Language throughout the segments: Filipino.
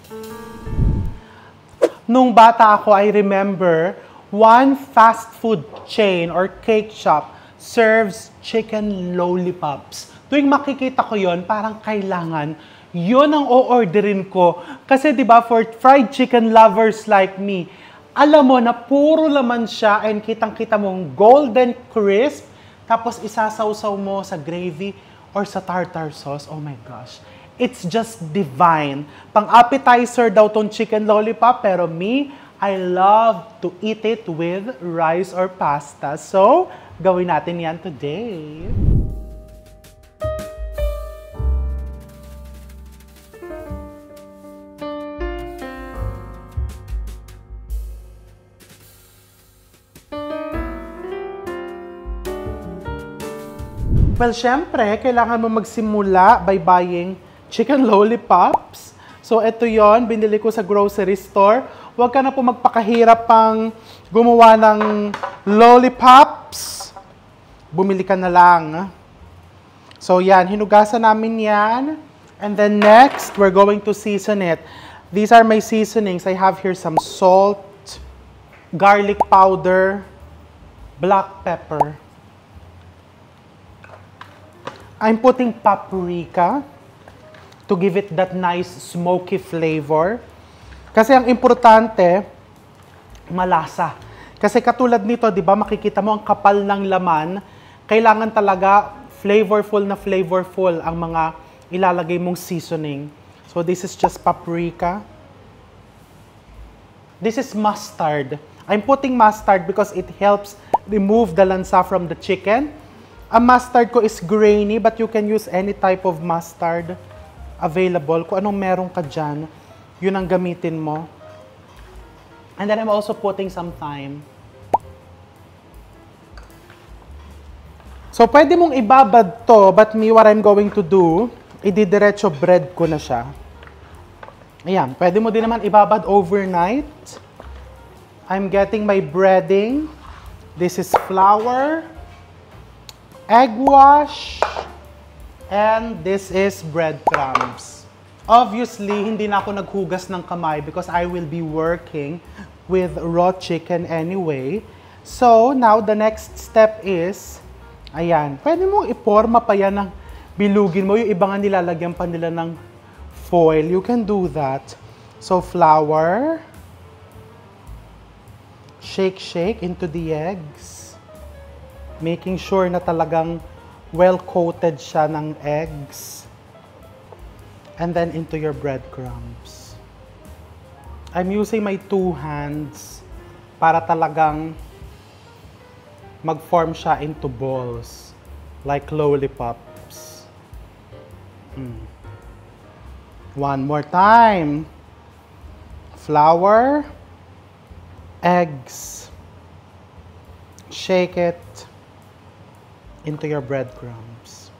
Nung bata ako, I remember, one fast food chain or cake shop serves chicken lollipops. Tuwing makikita ko yon, parang kailangan yun ang o-orderin ko. Kasi 'di ba, for fried chicken lovers like me, alam mo na puro laman siya and kitang-kita mong golden crisp, tapos isasawsaw mo sa gravy or sa tartar sauce. Oh my gosh. It's just divine. Pang-appetizer daw tong chicken lollipop, pero me, I love to eat it with rice or pasta. So, gawin natin yan today. Well, syempre, kailangan mo magsimula by buying chicken lollipops. So, ito yon, binili ko sa grocery store. Huwag ka na po magpakahirap pang gumawa ng lollipops. Bumili ka na lang. So, yan, hinugasan namin yan. And then next, we're going to season it. These are my seasonings. I have here some salt, garlic powder, black pepper. I'm putting paprika to give it that nice smoky flavor. Kasi ang importante, malasa. Kasi katulad nito, di ba, makikita mo ang kapal ng laman, kailangan talaga flavorful ang mga ilalagay mong seasoning. So this is just paprika. This is mustard. I'm putting mustard because it helps remove the lansa from the chicken. Ang mustard ko is grainy, but you can use any type of mustard available. Kung anong meron ka dyan, yun ang gamitin mo. And then I'm also putting some thyme. So, pwede mong ibabad to, but me, what I'm going to do, ididiretso bread ko na siya. Ayan, pwede mo din naman ibabad overnight. I'm getting my breading. This is flour, egg wash, and this is breadcrumbs. Obviously, hindi na ako naghugas ng kamay because I will be working with raw chicken anyway. So, now the next step is, ayan, pwede mong iporma pa yan ng bilugin mo. Yung iba nga nilalagyan pa nila ng foil. You can do that. So, flour, shake into the eggs. Making sure na talagang well-coated siya ng eggs. And then into your breadcrumbs. I'm using my 2 hands para talagang mag-form siya into balls. Like lollipops. One more time. Flour, eggs. Shake it into your breadcrumbs.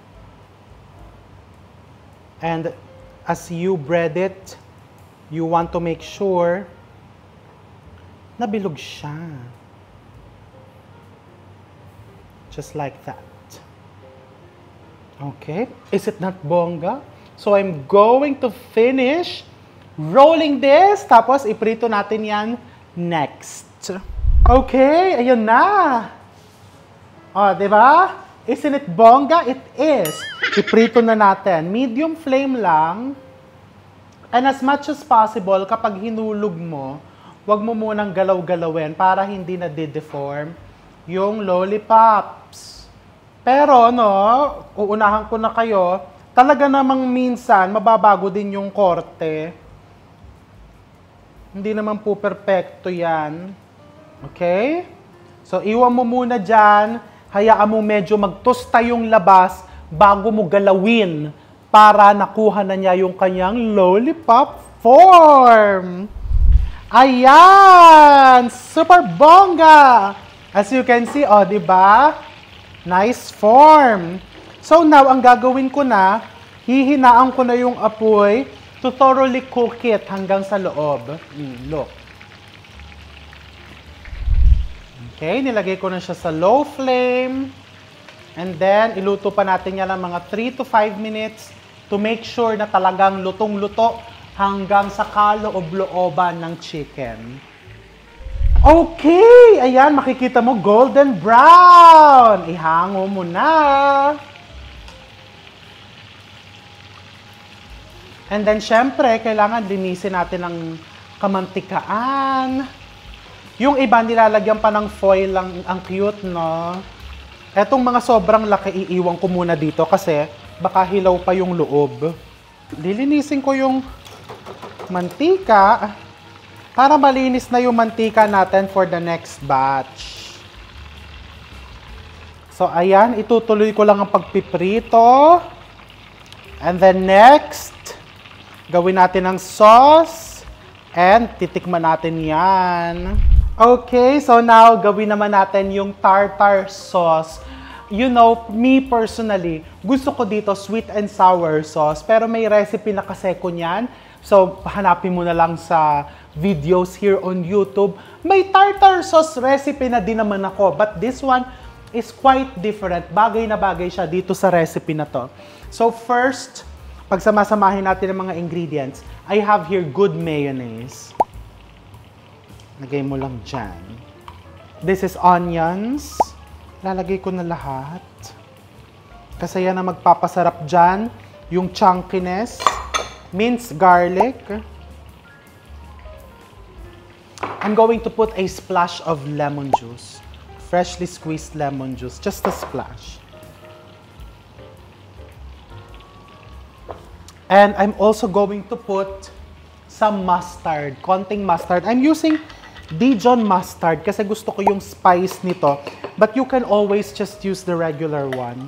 And as you bread it, you want to make sure na bilog siya. Just like that. Okay? Is it not bongga? So I'm going to finish rolling this, tapos iprito natin yan next. Okay, ayun na. Oh, di ba? Isn't it bongga? It is. Iprito na natin. Medium flame lang. And as much as possible, kapag hinulog mo, wag mo munang galaw-galawin para hindi na de-deform yung lollipops. Pero, no, uunahan ko na kayo, talaga namang minsan, mababago din yung korte. Hindi naman po perfecto yan. Okay? So, iwan mo muna dyan. Hayaan mo medyo magtosta yung labas bago mo galawin para nakuha na niya yung kanyang lollipop form. Ayan! Super bongga! As you can see, oh, di ba? Nice form. So now, ang gagawin ko na, hihinaan ko na yung apoy to thoroughly cook it hanggang sa loob. Look. Okay, nilagay ko na siya sa low flame. And then, iluto pa natin yan ng mga 3 to 5 minutes to make sure na talagang lutong-luto hanggang sa kaloob-looban ng chicken. Okay! Ayan, makikita mo, golden brown. Ihango mo na. And then, syempre, kailangan linisin natin ng kamantikaan. Yung iba, nilalagyan pa ng foil lang. Ang cute, no? Etong mga sobrang laki, iiwan ko muna dito kasi baka hilaw pa yung loob. Lilinisin ko yung mantika para malinis na yung mantika natin for the next batch. So, ayan, itutuloy ko lang ang pagpiprito. And then next, gawin natin ang sauce. And titikman natin yan. Okay, so now, gawin naman natin yung tartar sauce. You know, me personally, gusto ko dito sweet and sour sauce. Pero may recipe na kasi ko niyan. So, hanapin mo na lang sa videos here on YouTube. May tartar sauce recipe na din naman ako. But this one is quite different. Bagay na bagay siya dito sa recipe na to. So, first, pagsamasamahin natin ang mga ingredients, I have here good mayonnaise. Lagay mo lang dyan. This is onions. Lalagay ko na lahat. Kasi yan ang magpapasarap dyan. Yung chunkiness. Minced garlic. I'm going to put a splash of lemon juice. Freshly squeezed lemon juice. Just a splash. And I'm also going to put some mustard. Konting mustard. I'm using Dijon mustard kasi gusto ko yung spice nito. But you can always just use the regular one.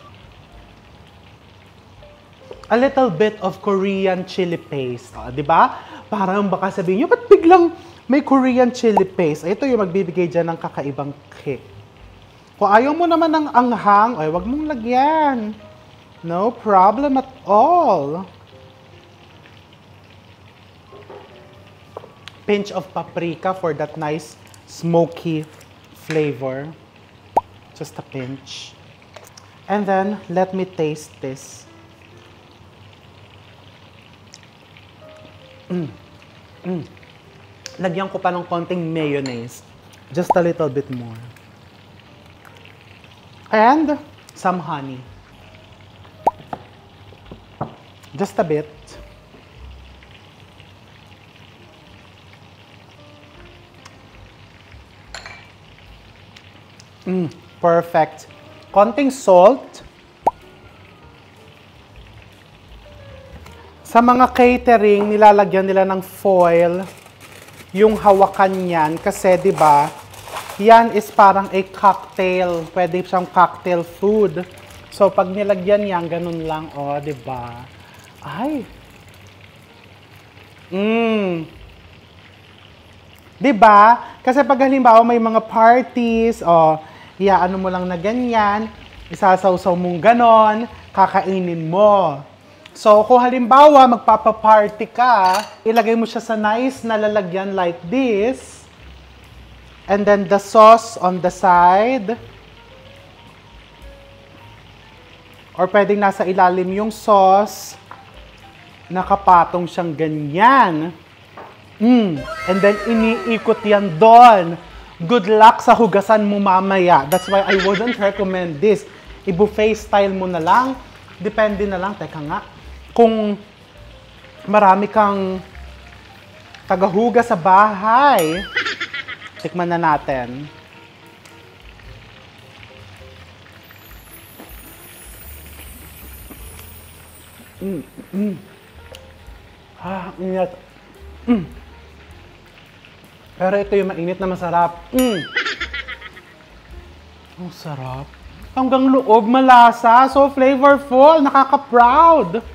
A little bit of Korean chili paste. Di ba? Parang baka sabihin nyo, ba't biglang may Korean chili paste? Ito yung magbibigay dyan ng kakaibang kick. Kung ayaw mo naman ng anghang, ay wag mong lagyan. No problem at all. Pinch of paprika for that nice smoky flavor. Just a pinch. And then, let me taste this. Lagyan ko pa ng konting mayonnaise. Just a little bit more. And some honey. Just a bit. Perfect. Konting salt. Sa mga catering, nilalagyan nila ng foil yung hawakan niyan kasi 'di ba? Yan is parang a cocktail. Pwede siyang cocktail food. So pag nilagyan yan, ganun lang, 'di ba? Ay. 'Di ba? Kasi pag halimbawa may mga parties, ano mo lang na ganyan, isasawsaw mong ganon, kakainin mo. So, kung halimbawa magpapaparty ka, ilagay mo siya sa nice na lalagyan like this. And then the sauce on the side. Or pwedeng nasa ilalim yung sauce. Nakapatong siyang ganyan. And then iniikot yan doon. Good luck sa hugasan mo mamaya. That's why I wouldn't recommend this. I-buffet style mo na lang. Depende na lang. Teka nga. Kung marami kang tagahugas sa bahay, tikman na natin. Init. Pero ito yung mainit na masarap. Ang sarap. Hanggang loob, malasa. So flavorful. Nakaka-proud.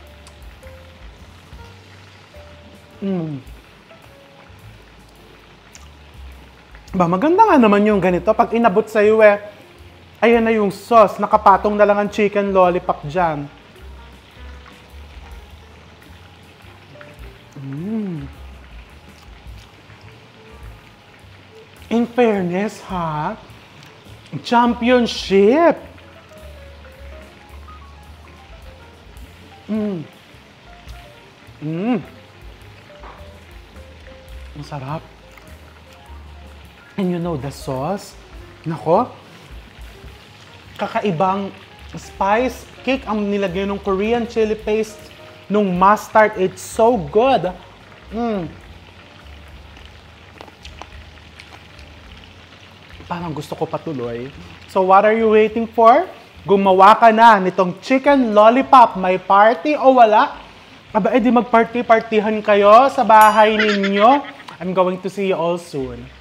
Ba, maganda nga naman yung ganito. Pag inabot sa'yo ayan na yung sauce. Nakapatong na lang ang chicken lollipop dyan. In fairness, ha? Championship! Ang sarap. And you know, the sauce, nako, kakaibang spice cake ang nilagay ng Korean chili paste nung mustard. It's so good. Parang gusto ko patuloy. So what are you waiting for? Gumawa ka na nitong chicken lollipop. May party o wala? Aba, edi mag-party-partihan kayo sa bahay ninyo. I'm going to see you all soon.